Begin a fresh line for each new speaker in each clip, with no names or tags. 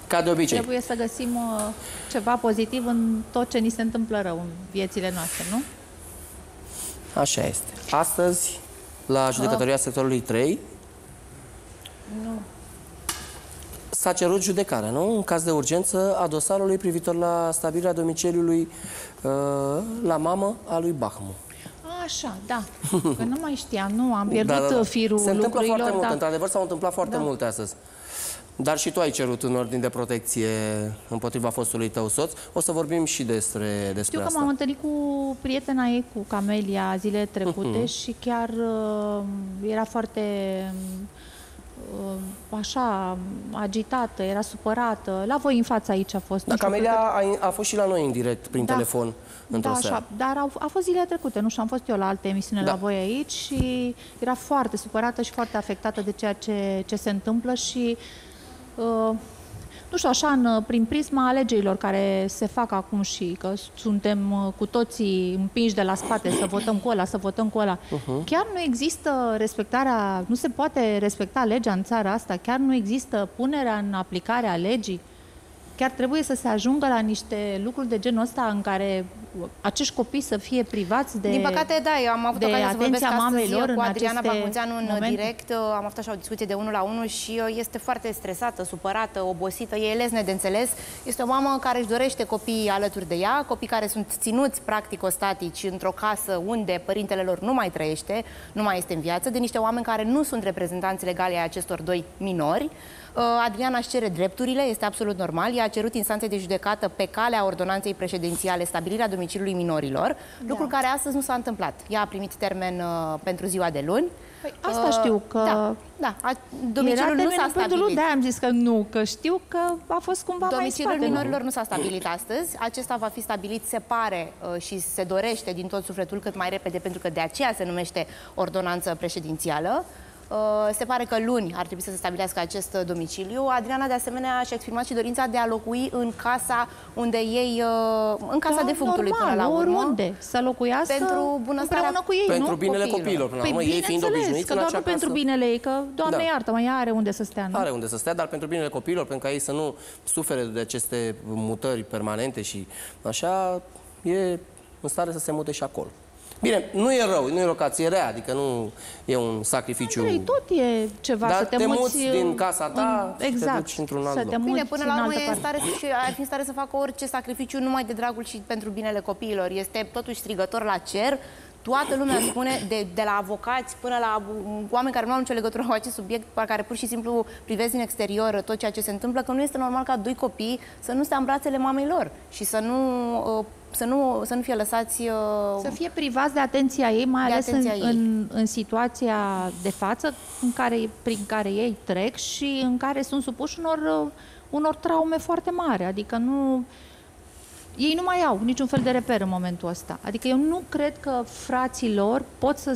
Ca de obicei.
Trebuie să găsim ceva pozitiv în tot ce ni se întâmplă rău în viețile noastre, nu?
Așa este. Astăzi, la judecătoria sectorului 3,
Nu.
s-a cerut judecarea, nu? În caz de urgență a dosarului privitor la stabilirea domiciliului la mamă a lui Bahmu.
Așa, da. Că nu mai știam, nu, am pierdut firul
Se întâmplă
lucrurilor.
foarte mult, într-adevăr s-au întâmplat foarte multe astăzi. Dar și tu ai cerut un ordin de protecție împotriva fostului tău soț. O să vorbim și despre
Știu că
asta.
m-am întâlnit cu prietena ei, cu Camelia, zilele trecute și chiar era foarte așa, agitată, era supărată. La voi în fața aici a fost.
Da, Camelia a fost și la noi în direct, prin telefon, într-o seară.
Așa, dar a fost zilele trecute, nu știu, am fost eu la alte emisiune la voi aici și era foarte supărată și foarte afectată de ceea ce se întâmplă și nu știu, așa, prin prisma alegerilor care se fac acum și că suntem cu toții împinși de la spate să votăm cu ăla, să votăm cu ăla. Chiar nu există respectarea, nu se poate respecta legea în țara asta, chiar nu există punerea în aplicare a legii. Chiar trebuie să se ajungă la niște lucruri de genul ăsta în care acești copii să fie privați de
Din păcate, da, eu am avut ocazia să vorbesc astăzi cu Adriana Bahmuțeanu în direct. Am avut așa o discuție de 1 la 1 și este foarte stresată, supărată, obosită, e lesne de înțeles. Este o mamă care își dorește copii alături de ea, copii care sunt ținuți practic ostatici într-o casă unde părintele lor nu mai trăiește, nu mai este în viață, de niște oameni care nu sunt reprezentanți legale ai acestor doi minori. Adriana își cere drepturile, este absolut normal. Ea a cerut instanței de judecată pe calea ordonanței președințiale stabilirea domiciliului minorilor, lucru care astăzi nu s-a întâmplat. Ea a primit termen pentru ziua de luni.
Păi asta știu că...
Domiciliul nu s-a stabilit.
De-aia am zis că nu, că știu că a fost cumva mai în spate.
Domiciliul minorilor nu s-a stabilit astăzi. Acesta va fi stabilit, se pare și se dorește din tot sufletul cât mai repede, pentru că de aceea se numește ordonanță președințială. Se pare că luni ar trebui să se stabilească acest domiciliu. Adriana, de asemenea, și-a exprimat și dorința de a locui în casa unde ei, în casa defunctului,
normal,
până la urmă.
Oriunde să locuiască
pentru bunăstarea
cu ei,
pentru
nu?
binele copiilor, până la urmă, ei fiind obișnuiți
că doar nu pentru binele ei, că, Doamne iartă-mă, ea are unde să stea, nu?
Are unde să stea, dar pentru binele copiilor, pentru ca ei să nu sufere de aceste mutări permanente și așa, e în stare să se mute și acolo. Bine, nu e rău, nu e locație rea, adică nu e un sacrificiu.
Andrei, tot e ceva
dar
să te muți
din casa ta și te duci într-un alt loc.
Bine, până la urmă ar fi în stare să facă orice sacrificiu numai de dragul și pentru binele copiilor. Este totuși strigător la cer. Toată lumea spune, de la avocați până la oameni care nu au nicio legătură cu acest subiect, care pur și simplu privesc din exterior tot ceea ce se întâmplă, că nu este normal ca doi copii să nu stea în brațele mamei lor și să nu fie lăsați...
Să fie privați de atenția ei, mai ales în situația de față prin care ei trec și în care sunt supuși unor traume foarte mari. Adică ei nu mai au niciun fel de reper în momentul ăsta. Adică eu nu cred că frații lor pot să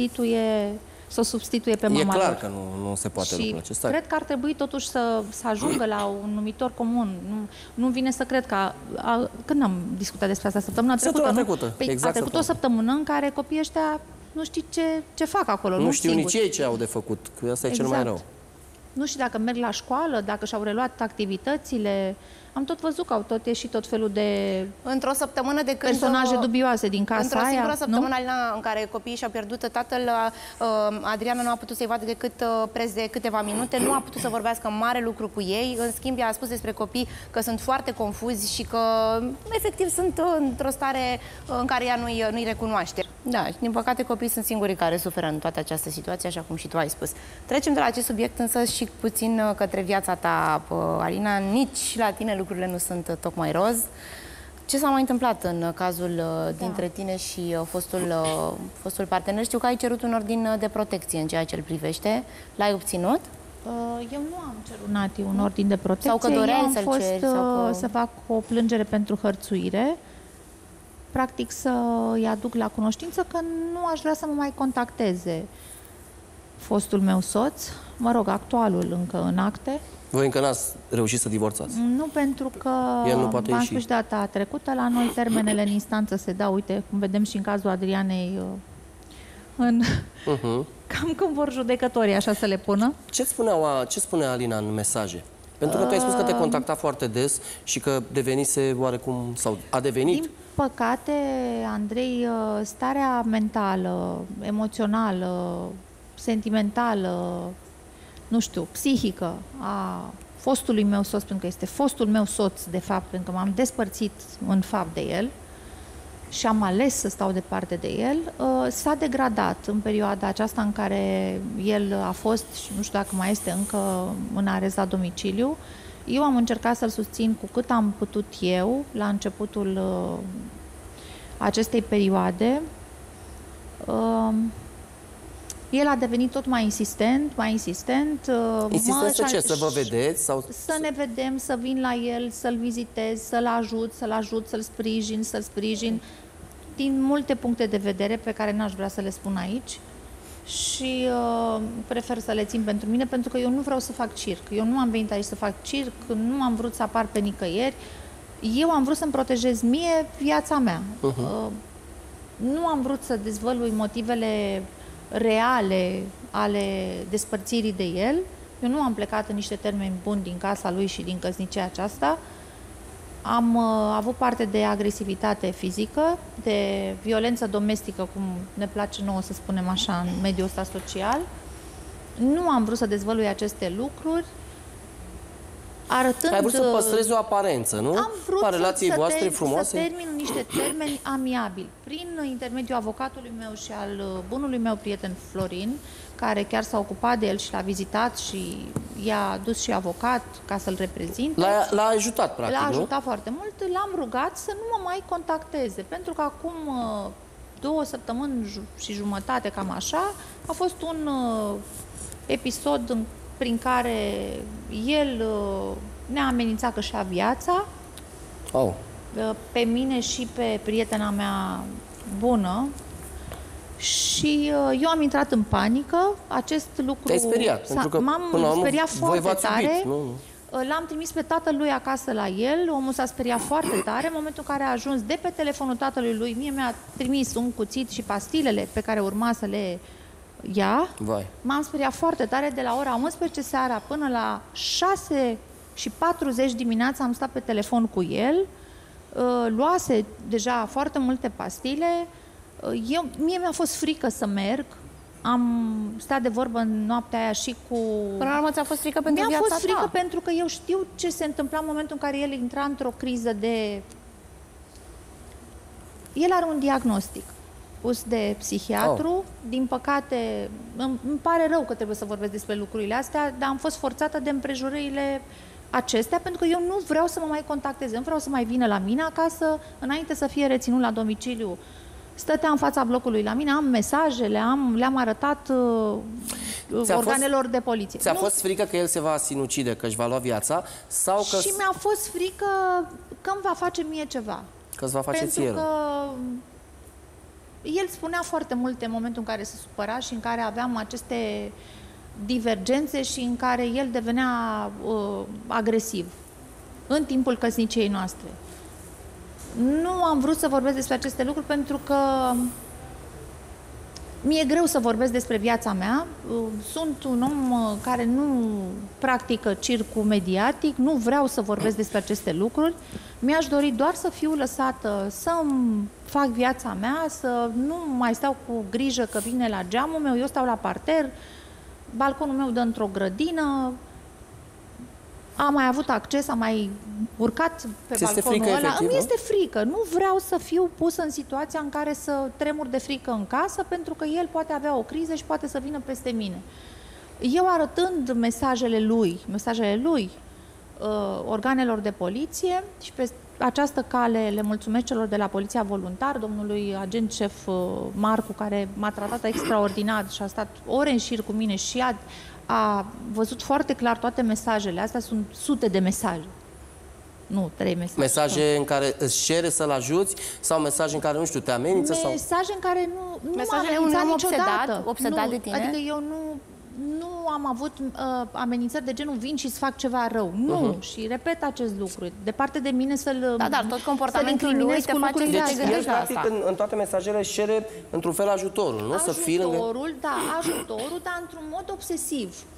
o substituie pe mama lor.
E clar că nu se poate lucrul acesta.
Cred că ar trebui totuși să ajungă la un numitor comun. Nu vine să cred că... Când am discutat despre asta? Săptămâna trecută? A trecut o săptămână în care copiii ăștia nu știu ce fac acolo.
Nu știu nici ei ce au de făcut, că asta e cel mai rău.
Nu știu dacă merg la școală, dacă și-au reluat activitățile. Am tot văzut că au tot ieșit tot felul de
într-o săptămână de când
personaje dubioase din casa aia.
Într-o singură săptămână, Alina, în care copiii și-au pierdut tatăl, Adriana nu a putut să-i vadă decât preț de câteva minute, nu a putut să vorbească mare lucru cu ei. În schimb, ea a spus despre copii că sunt foarte confuzi și că, efectiv, sunt într-o stare în care ea nu-i recunoaște. Da, și din păcate copiii sunt singurii care suferă în toată această situație, așa cum și tu ai spus. Trecem de la acest subiect însă și puțin către viața ta, Alina. Nici la tine lucrurile nu sunt tocmai roz. Ce s-a mai întâmplat în cazul dintre tine și fostul partener? Știu că ai cerut un ordin de protecție în ceea ce îl privește. L-ai obținut?
Eu nu am cerut, Nati, un ordin de protecție.
Sau că doreai
să-l ceri? Să fac o plângere pentru hărțuire. Practic să-i aduc la cunoștință că nu aș vrea să mă mai contacteze fostul meu soț, mă rog, actualul încă în acte.
Voi încă n-ați reușit să divorțați?
Nu, pentru că v-am spus data trecută, la noi termenele în instanță se dau, uite, cum vedem și în cazul Adrianei, cam când vor judecătorii așa să le pună.
Ce spunea Alina în mesaje? Pentru că tu ai spus că te contacta foarte des și că devenise oarecum, sau a devenit.
Din păcate, Andrei, starea mentală, emoțională, sentimentală, nu știu, psihică a fostului meu soț, pentru că este fostul meu soț, de fapt, pentru că m-am despărțit în fapt de el și am ales să stau departe de el, s-a degradat în perioada aceasta în care el a fost, și nu știu dacă mai este încă în arest la domiciliu. Eu am încercat să-l susțin cu cât am putut eu la începutul acestei perioade. El a devenit tot mai insistent, mai insistent.
Insistent să ce? Să vă vedeți? Sau...
Să ne vedem, să vin la el, să-l vizitez, să-l ajut, să-l sprijin, din multe puncte de vedere pe care n-aș vrea să le spun aici. Și prefer să le țin pentru mine, pentru că eu nu vreau să fac circ. Eu nu am venit aici să fac circ, nu am vrut să apar pe nicăieri. Eu am vrut să-mi protejez mie viața mea. Nu am vrut să dezvălui motivele reale ale despărțirii de el. Eu nu am plecat în niște termeni buni din casa lui și din căsnicia aceasta. Am avut parte de agresivitate fizică, de violență domestică, cum ne place nouă să spunem așa în mediul ăsta social. Nu am vrut să dezvălui aceste lucruri, arătând...
Ai vrut să păstrezi o aparență, nu?
Am vrut
a relației voastre frumoase?
să termin în niște termeni amiabili. Prin intermediul avocatului meu și al bunului meu prieten Florin, care chiar s-a ocupat de el și l-a vizitat și i-a dus și avocat ca să-l reprezinte.
L-a ajutat, practic,
L-a
nu?
ajutat foarte mult. L-am rugat să nu mă mai contacteze, pentru că acum 2 săptămâni și jumătate, cam așa, a fost un episod prin care el ne-a amenințat că și-a viața, pe mine și pe prietena mea bună, și eu am intrat în panică. Acest lucru...
Te-ai speriat? Pentru că
m-am speriat foarte tare.
Nu?
L-am trimis pe tatăl lui acasă la el, omul s-a speriat foarte tare. În momentul în care a ajuns de pe telefonul tatălui lui, mie mi-a trimis un cuțit și pastilele pe care urma să le ia. M-am speriat foarte tare. De la ora 11 seara până la 6:40 dimineața am stat pe telefon cu el. Luase deja foarte multe pastile. Mie mi-a fost frică să merg. Am stat de vorbă în noaptea aia și cu...
Până la urmă ți-a fost frică pentru viața ta?
Mi-a fost frică pentru că eu știu ce se întâmpla în momentul în care el intra într-o criză de... El are un diagnostic pus de psihiatru. Din păcate, îmi pare rău că trebuie să vorbesc despre lucrurile astea, dar am fost forțată de împrejurările acestea, pentru că eu nu vreau să mă mai contacteze, nu vreau să mai vină la mine acasă, înainte să fie reținut la domiciliu. Stătea în fața blocului la mine, am mesajele, le-am arătat organelor de poliție.
Ți-a fost frică că el se va sinucide, că își va lua viața? Sau că...
Și mi-a fost frică că îmi va face mie ceva.
Că îți va face ție rău.
Pentru că el spunea foarte multe în momentul în care se supăra și în care aveam aceste divergențe și în care el devenea agresiv în timpul căsniciei noastre. Nu am vrut să vorbesc despre aceste lucruri pentru că mi-e greu să vorbesc despre viața mea. Sunt un om care nu practică circul mediatic, nu vreau să vorbesc despre aceste lucruri. Mi-aș dori doar să fiu lăsată să-mi fac viața mea, să nu mai stau cu grijă că vine la geamul meu, eu stau la parter, balconul meu dă într-o grădină, am mai avut acces, am mai urcat pe balconul ăla.
Efectiv,
îmi este frică. Nu vreau să fiu pusă în situația în care să tremur de frică în casă, pentru că el poate avea o criză și poate să vină peste mine. Eu arătând mesajele lui organelor de poliție, și pe această cale le mulțumesc celor de la Poliția Voluntar, domnului agent șef Marcu, care m-a tratat extraordinar și a stat ore în șir cu mine și a văzut foarte clar toate mesajele. Astea sunt sute de mesaje. Nu, 3 mesaje.
Mesaje în care îți cere să-l ajuți sau mesaje în care, nu știu, te amenință?
Mesaje în care nu m-a amenințat niciodată.
Obsedat de tine?
Adică eu nu am avut amenințări de genul vin și îți fac ceva rău. Nu. Și repet acest lucru. Departe de mine să-l
dar tot comportamentul lui te face să te gândești la asta.
În toate mesajele își cere într-un fel ajutorul, nu?
Ajutorul, dar într-un mod obsesiv.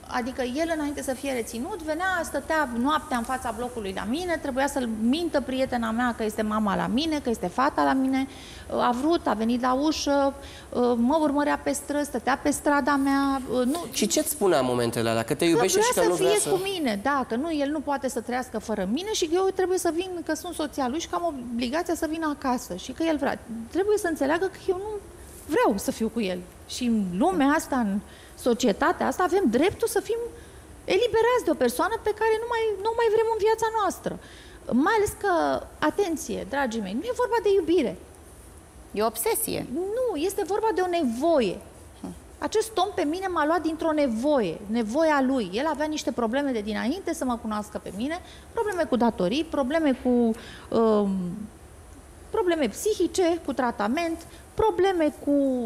Adică el, înainte să fie reținut, venea, stătea noaptea în fața blocului la mine, trebuia să-l mintă prietena mea că este mama la mine, că este fata la mine, a venit la ușă, mă urmărea pe străzi, stătea pe strada mea. Nu.
Și ce-ți spunea în momentele alea? Că te iubește și că nu vrea
să fie cu mine, da, că nu, el nu poate să trăiască fără mine și că eu trebuie să vin, că sunt soția lui și că am obligația să vin acasă și că el vrea. Trebuie să înțeleagă că eu nu vreau să fiu cu el. Și în lumea asta, în societatea asta, avem dreptul să fim eliberați de o persoană pe care nu mai vrem în viața noastră. Mai ales că, atenție, dragii mei, nu e vorba de iubire.
E o obsesie.
Nu, este vorba de o nevoie. Acest om pe mine m-a luat dintr-o nevoie, nevoia lui. El avea niște probleme de dinainte să mă cunoască pe mine, probleme cu datorii, probleme cu probleme psihice, cu tratament, probleme cu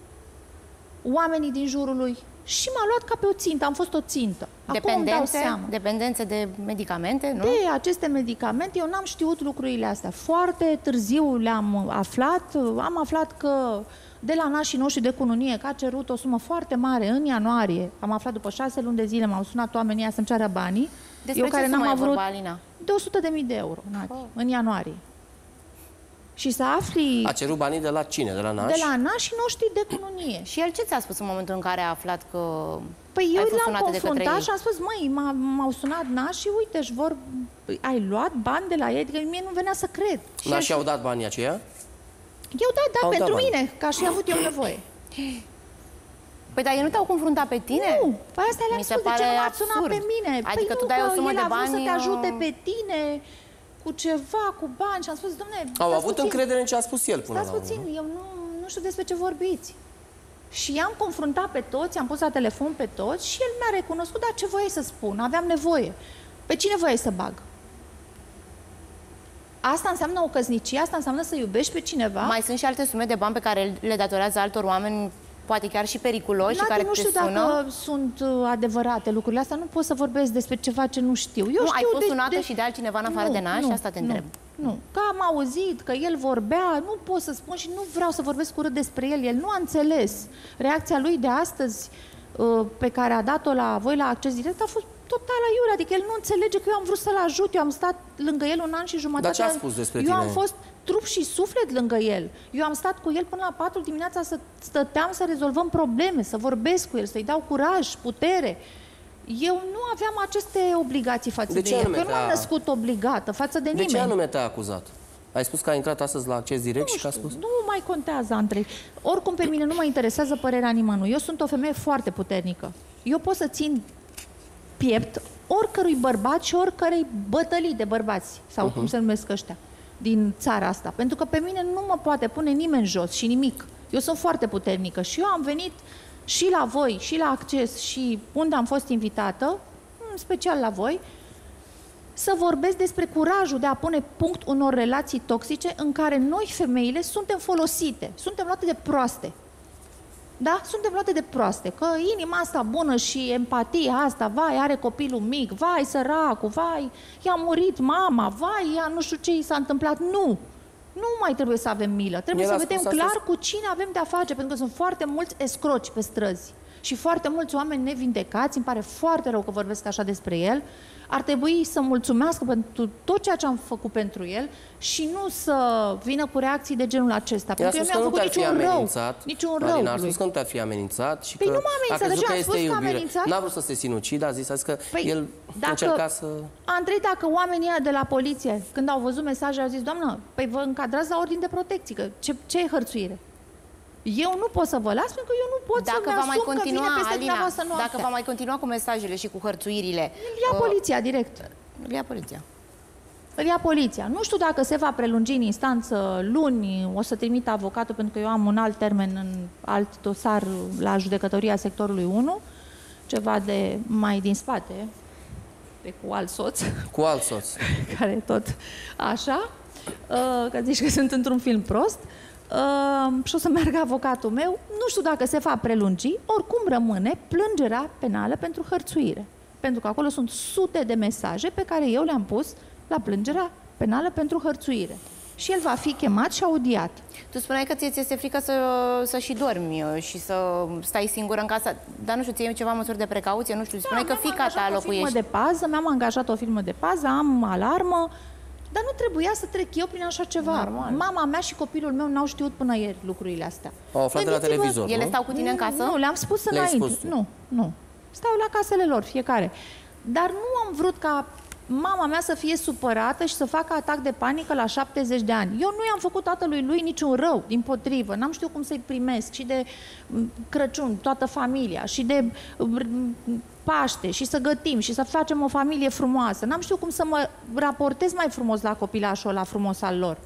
oamenii din jurul lui și m-a luat ca pe o țintă, am fost o țintă.
Dependențe de medicamente, nu?
De aceste medicamente, eu n-am știut lucrurile astea. Foarte târziu le-am aflat, am aflat că de la nașii noștri de cununie, că a cerut o sumă foarte mare în ianuarie, am aflat după 6 luni de zile, m-au sunat oamenii să-mi ceară banii.
Despre eu care n-am avut Alina?
De 100.000 de euro, în ianuarie. Și să afli...
A cerut banii de la cine? De la nași?
De la nașii noștri de cununie.
Și el ce ți-a spus în momentul în care a aflat că
păi eu l-am confruntat și am spus, măi, m-au sunat nașii, uite, ai luat bani de la ei? Adică mie nu venea să cred.
Nașii au dat banii aceia?
Eu da, pentru mine, că aș fi avut eu nevoie.
Păi, dar ei nu te-au confruntat pe tine?
Nu, păi asta le-am spus, de ce nu m-ați sunat pe mine?
Adică
păi
tu dai o sumă de bani...
El a vrut să te ajute pe tine cu ceva, cu bani și am spus, dom'le...
Au avut încredere în ce a spus el până la urmă.
Stați puțin, eu nu știu despre ce vorbiți. Și i-am confruntat pe toți, am pus la telefon pe toți și el mi-a recunoscut, dar ce voiai să spun? Aveam nevoie. Pe cine voiai să bag? Asta înseamnă o căsnicie? Asta înseamnă să iubești pe cineva?
Mai sunt și alte sume de bani pe care le datorează altor oameni, poate chiar și periculoși, și care
nu știu dacă sunt adevărate lucrurile astea. Nu pot să vorbesc despre ceva ce nu știu. Eu
nu,
știu
ai fost sunată și de altcineva în afară de nași? Asta te întreb.
Nu, că am auzit că el vorbea, nu pot să spun și nu vreau să vorbesc urât despre el. El nu a înțeles. Reacția lui de astăzi, pe care a dat-o la voi la Acces Direct, a fost total aiurea. Adică el nu înțelege că eu am vrut să-l ajut. Eu am stat lângă el 1 an și jumătate.
Dar ce a spus despre tine?
Eu am fost trup și suflet lângă el. Eu am stat cu el până la 4 dimineața, stăteam să rezolvăm probleme, să vorbesc cu el, să-i dau curaj, putere. Eu nu aveam aceste obligații față de el. Eu nu am născut obligată față de nimeni.
De ce anume te-a acuzat? Ai spus că a intrat astăzi la Acces Direct și că a spus...
Nu mai contează, Andrei. Oricum pe mine nu mă interesează părerea nimănui. Eu sunt o femeie foarte puternică. Eu pot să țin piept oricărui bărbat și oricărei bătălii de bărbați, sau cum se numesc ăștia, din țara asta. Pentru că pe mine nu mă poate pune nimeni jos și nimic. Eu sunt foarte puternică și eu am venit și la voi, și la Acces, și unde am fost invitată, în special la voi, să vorbesc despre curajul de a pune punct unor relații toxice în care noi, femeile, suntem folosite, suntem luate de proaste. Da? Suntem luate de proaste, că inima asta bună și empatia asta, vai, are copilul mic, vai, săracul, vai, i-a murit mama, vai, ea nu știu ce i s-a întâmplat. Nu mai trebuie să avem milă, trebuie să vedem clar cu cine avem de-a face, pentru că sunt foarte mulți escroci pe străzi și foarte mulți oameni nevindecați, îmi pare foarte rău că vorbesc așa despre el. Ar trebui să mulțumească pentru tot ceea ce am făcut pentru el și nu să vină cu reacții de genul acesta. Pentru că eu nu am făcut niciun rău.
Marina a spus că nu te-a fi amenințat și
păi
că
nu m-a amenințat, de ce am spus că a amenințat?
N-a vrut să se sinucidă, a zis că el încerca să...
Andrei, dacă oamenii de la poliție, când au văzut mesajele, au zis, doamnă, păi vă încadrați la ordin de protecție, că ce e hărțuire? Eu nu pot să vă las, pentru că eu nu pot să-mi asum că vine peste dumneavoastră noaptea.
Dacă va mai continua cu mesajele și cu hărțuirile...
Îl ia poliția, direct.
Îl ia poliția.
Îl ia poliția. Nu știu dacă se va prelungi în instanță luni, o să trimit avocatul, pentru că eu am un alt termen în alt dosar la judecătoria sectorului 1, ceva de mai din spate, cu alt soț.
Cu alt soț.
Care tot așa, că zici că sunt într-un film prost. Și o să meargă avocatul meu, nu știu dacă se va prelungi, oricum rămâne plângerea penală pentru hărțuire. Pentru că acolo sunt sute de mesaje pe care eu le-am pus la plângerea penală pentru hărțuire. și el va fi chemat și audiat.
Tu spuneai că ți este frică să și dormi și să stai singură în casă, dar nu știu, ți iei ceva măsuri de precauție? Nu știu, spuneai că fiica ta locuiește.
Mi-am angajat o firmă de pază, am alarmă, dar nu trebuia să trec eu prin așa ceva.
Normal.
Mama mea și copilul meu n-au știut până ieri lucrurile astea.
Au aflat de la televizor,
Ele
nu?
stau cu tine în casă?
Nu, le-am spus
Le-ai
înainte.
spus tu?
Nu. Stau la casele lor, fiecare. Dar nu am vrut ca mama mea să fie supărată și să facă atac de panică la 70 de ani. Eu nu i-am făcut tatălui lui niciun rău, dimpotrivă. N-am știut cum să-i primesc și de Crăciun, toată familia, și de Paște, și să gătim, și să facem o familie frumoasă. N-am știut cum să mă raportez mai frumos la copilașul ăla frumos al lor,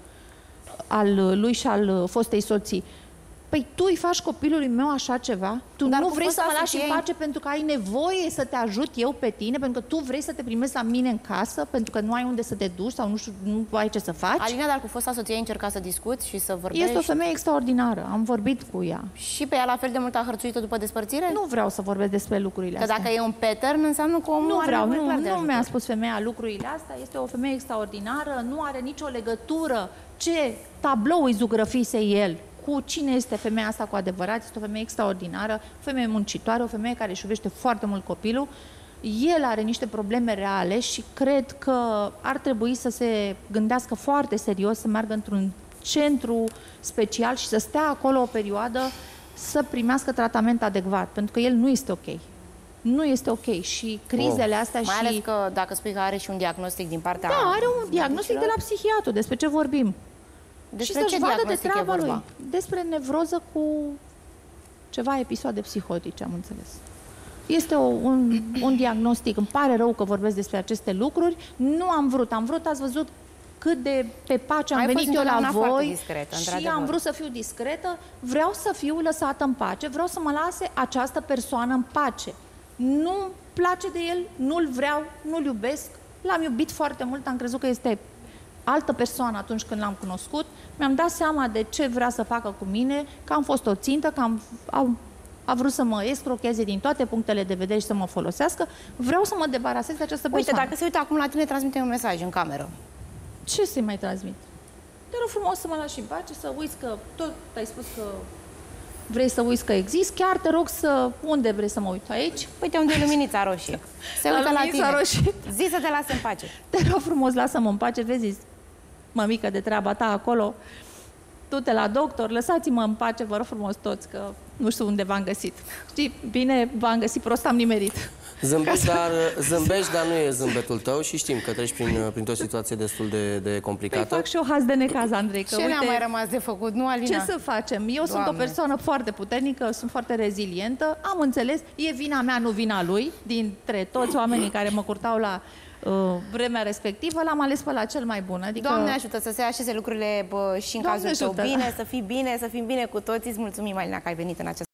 al lui și al fostei soții. Păi tu îi faci copilului meu așa ceva? Tu
Dar
nu
cu
vrei să mă lași în
soție-
pace pentru că ai nevoie să te ajut eu pe tine, pentru că tu vrei să te primezi la mine în casă, pentru că nu ai unde să te duci sau nu știu, nu ai ce să faci?
Alina, dar cu fosta soție ai încercat să discuți și să vorbești?
Este o femeie extraordinară, am vorbit cu ea.
Și pe ea la fel de mult a hărțuit-o după despărțire?
Nu vreau să vorbesc despre lucrurile
Că
astea.
dacă e un pattern, înseamnă că omul
Nu
are
vreau,
nevoie clar de
nu
ajutor.
mi-a spus femeia lucrurile astea, este o femeie extraordinară, nu are nicio legătură ce tablou îi zugrăfise el cu cine este femeia asta cu adevărat. Este o femeie extraordinară, o femeie muncitoare, o femeie care își iubește foarte mult copilul. El are niște probleme reale și cred că ar trebui să se gândească foarte serios, să meargă într-un centru special și să stea acolo o perioadă să primească tratament adecvat, pentru că el nu este ok. Nu este ok și crizele astea
Mai
și...
ales că dacă spui că are și un diagnostic din partea...
Da, are un diagnostic de la psihiatru, despre ce vorbim.
Despre
și
ce
să-și vadă de
diagnostic e
treaba
vorba?
lui. Despre nevroză cu ceva episoade psihotice, am înțeles. Este un diagnostic, îmi pare rău că vorbesc despre aceste lucruri, nu am vrut, ați văzut cât de pe pace am
Ai fost
venit eu la
întotdeauna foarte
voi
discretă,
și
într-adevăr.
am vrut să fiu discretă, vreau să fiu lăsată în pace, vreau să mă lase această persoană în pace. Nu-mi place de el, nu-l vreau, nu-l iubesc, l-am iubit foarte mult, am crezut că este altă persoană atunci când l-am cunoscut, mi-am dat seama de ce vrea să facă cu mine, că am fost o țintă, că a vrut să mă escrocheze din toate punctele de vedere și să mă folosească. Vreau să mă debarasez de această
Uite,
persoană.
dacă se uită acum la tine, transmite un mesaj în cameră.
Ce să-i mai transmit? Te rog frumos să mă lași în pace, să uiți că tot ai spus că vrei să uiți că exist, chiar te rog să... Unde vrei să mă uit? Aici?
Uite unde e luminița roșie. Se
La
uită la
luminița
tine.
roșie.
Zi să te lase în pace.
Te rog frumos, lasă-mă în pace, vezi, mămică, de treaba ta acolo, du-te la doctor, lăsați-mă în pace, vă rog frumos toți, că nu știu unde v-am găsit. Știi, bine, v-am găsit, prost am nimerit.
Zâmbești, dar nu e zâmbetul tău și știm că treci printr-o situație destul de
Păi
complicată.
fac și o haz de necaz, Andrei, că
Ce ne-a
uite,
mai rămas de făcut, nu, Alina?
ce să facem? Eu sunt o
Doamne.
persoană foarte puternică, sunt foarte rezilientă, am înțeles, e vina mea, nu vina lui, dintre toți oamenii care mă curtau la vremea respectivă, l-am ales pe la cel mai bun. Adică...
Doamne ajută să se așeze lucrurile și în
Doamne
cazul tău
ajută.
bine, să fii bine, să fim bine cu toții. Îți mulțumim, Alina, că ai venit în această